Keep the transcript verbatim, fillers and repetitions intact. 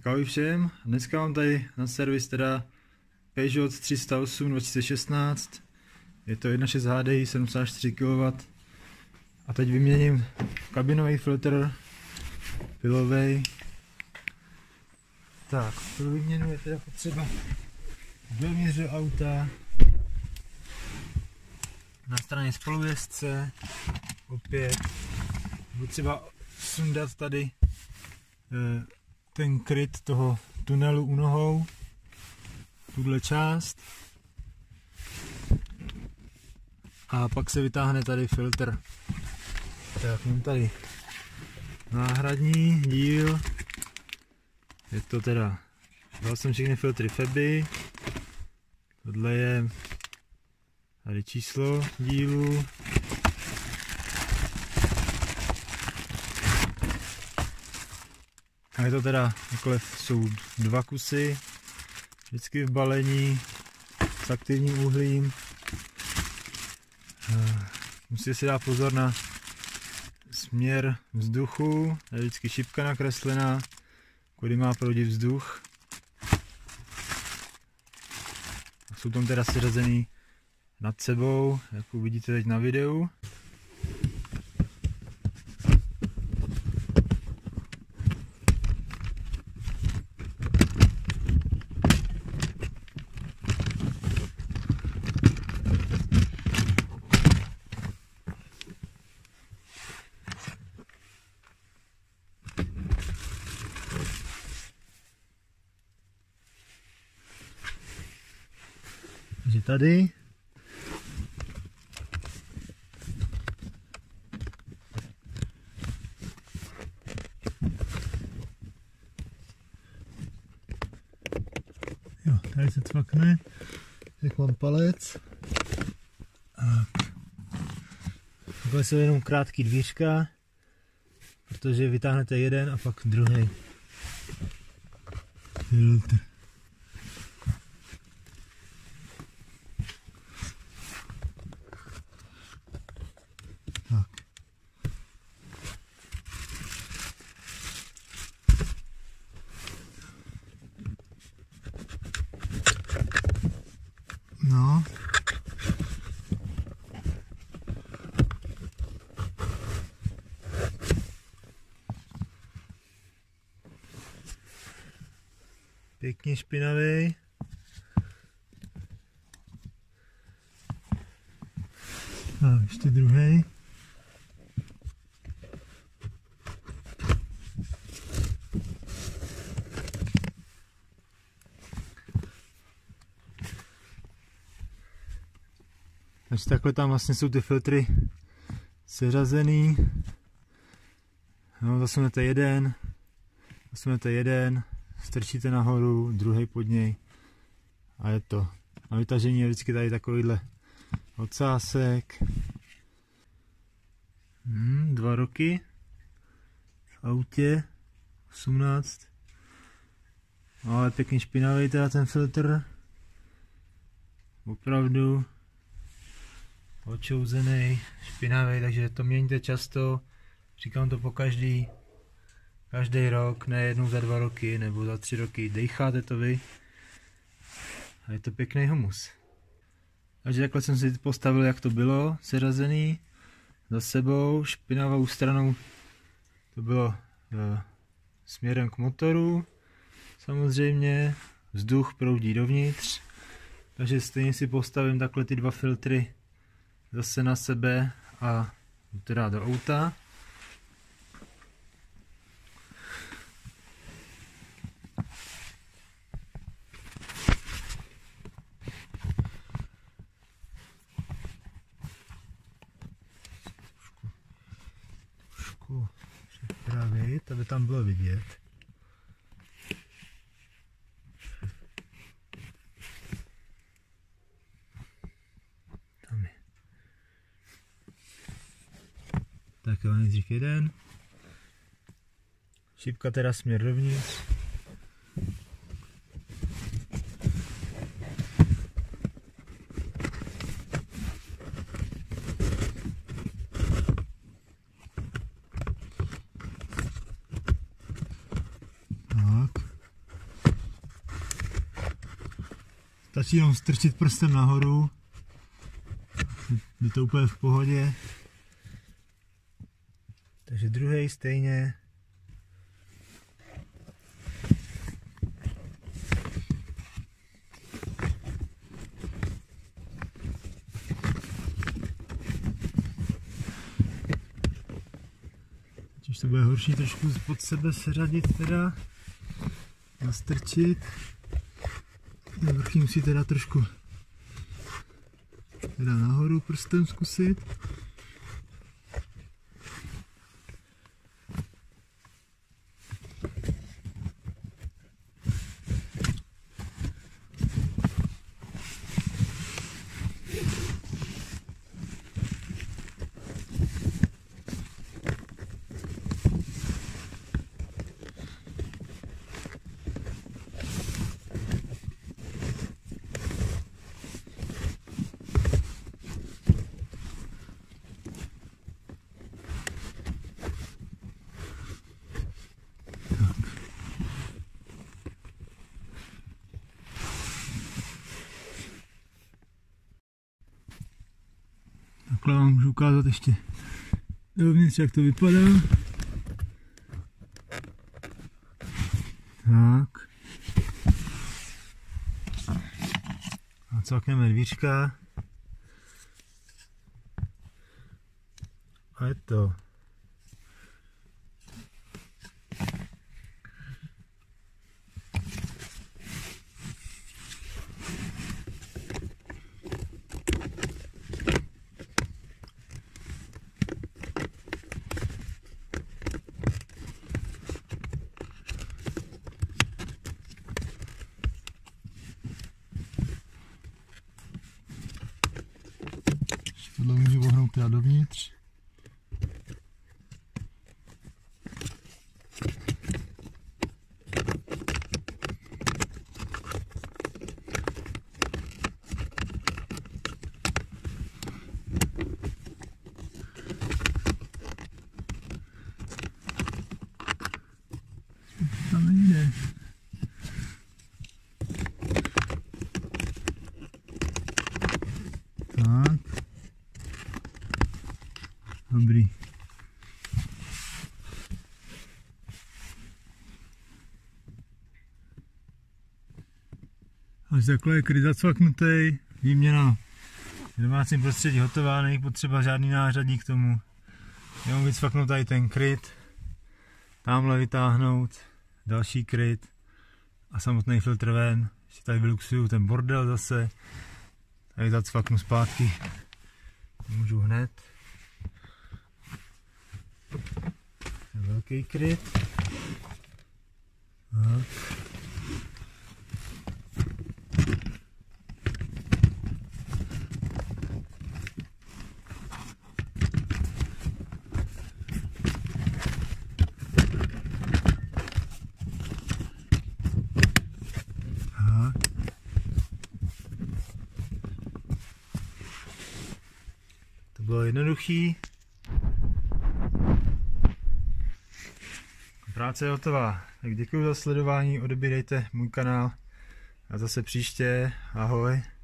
Tak ahoj všem, dneska mám tady na servis teda Peugeot tři sta osm dva tisíce šestnáct, je to jedna šest H D I sedmdesát čtyři kilowattů a teď vyměním kabinový filtr pilovej. Tak, pro výměnu je teda potřeba dovnitř do auta, na straně spolujezdce, opět, potřeba sundat tady e, ten kryt toho tunelu u nohou, tuhle část, a pak se vytáhne tady filtr. Tak mám tady náhradní díl, je to teda, dal jsem všechny filtry Feby, tohle je tady číslo dílu, a je to teda, takhle jsou dva kusy, vždycky v balení s aktivním uhlím. Musíte si dát pozor na směr vzduchu, je vždycky šipka nakreslená, kudy má proudit vzduch. Jsou tam teda seřazený nad sebou, jak uvidíte teď na videu. Takže tady jo, tady se cvakne, jak mám palec. Tak. Takhle jsou jenom krátký dvířka, protože vytáhnete jeden a pak druhý filtr. Tak. No. Pěkně špinavý. A ještě druhý. Takže takhle tam vlastně jsou ty filtry seřazený. No, zasunete jeden, zasunete jeden, strčíte nahoru, druhý pod něj a je to. Na vytažení je vždycky tady takovýhle ocásek. Hmm, dva roky v autě, osmnáct. Ale pěkně špinavý teda ten filtr. Opravdu očouzený, špinavý, takže to měníte často. Říkám to po každý, každý rok, ne jednou za dva roky nebo za tři roky. Dejcháte to vy a je to pěkný humus. Takže takhle jsem si postavil, jak to bylo, seřazený za sebou, špinavou stranou to bylo e, směrem k motoru, samozřejmě vzduch proudí dovnitř, takže stejně si postavím takhle ty dva filtry zase na sebe a teda do auta. Trošku připravit, aby tam bylo vidět. Tam je. Tak jo, nejdřív jeden. Šipka teda směr dovnitř. Tak. Stačí jenom strčit prstem nahoru. Je to úplně v pohodě. Takže druhý stejně. Už to bude horší trošku pod sebe seřadit teda. Nastrčit. Vrchy musí teda trošku teda nahoru prstem zkusit. Takhle vám můžu ukázat ještě dovnitř, jak to vypadá. Tak. A celkneme dvířka. A je to. Tohle můžu ohnout teda dovnitř. Tam nejde. Tak. Dobrý. Až takhle je kryt zacvaknutý, výměna v domácím prostředí hotová, není potřeba žádný nářadí k tomu. Jenom vycvaknout tady ten kryt, tamhle vytáhnout další kryt a samotný filtr ven. Ještě tady vyluxuju ten bordel zase, tady zacvaknu zpátky, můžu hned. Velký kryt. Tak. To bylo jednoduchý. Práce je hotová. Tak děkuji za sledování, odebírejte můj kanál a zase příště. Ahoj.